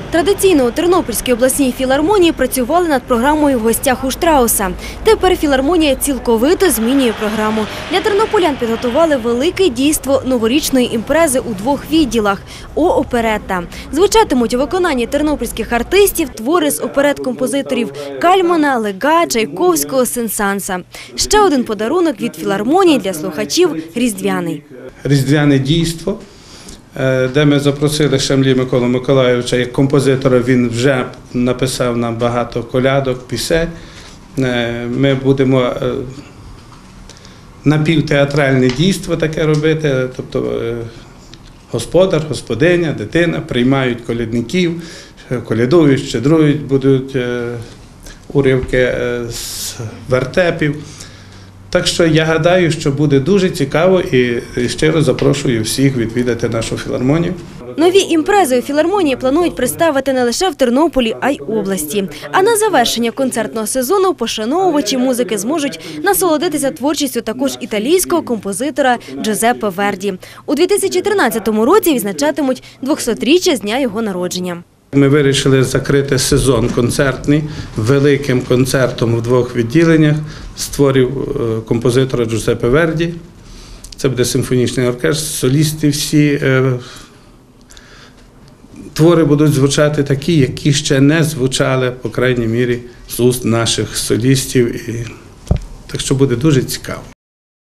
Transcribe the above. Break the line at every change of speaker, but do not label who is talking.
Традиційно у Тернопільській обласній філармонії працювали над програмою «В гостях у Штрауса». Тепер філармонія цілковито змінює програму. Для тернополян підготували велике дійство новорічної імпрези у двох відділах – «О-оперетта». Звучатимуть у виконанні тернопільських артистів твори з оперет-композиторів Кальмана, Лега, Чайковського, Сен-Санса. Ще один подарунок від філармонії для слухачів – різдвяний.
Різдвяне дійство, де ми запросили Шамлі Миколу Миколайовича як композитора. Він вже написав нам багато колядок, пісень. Ми будемо напівтеатральне дійство таке робити, тобто господар, господиня, дитина приймають колядників, колядують, щедрують, будуть уривки з вертепів. Так що я гадаю, що буде дуже цікаво і щиро запрошую всіх відвідати нашу філармонію.
Нові імпрези у філармонії планують представити не лише в Тернополі, а й області. А на завершення концертного сезону пошановувачі музики зможуть насолодитися творчістю також італійського композитора Джузеппе Верді. У 2013 році відзначатимуть 200-річчя з дня його народження.
Ми вирішили закрити сезон концертний великим концертом в двох відділеннях з творів композитора Джузеппе Верді. Це буде симфонічний оркестр, солісти всі. Твори будуть звучати такі, які ще не звучали, по крайній мірі, з уст наших солістів. Так що буде дуже цікаво.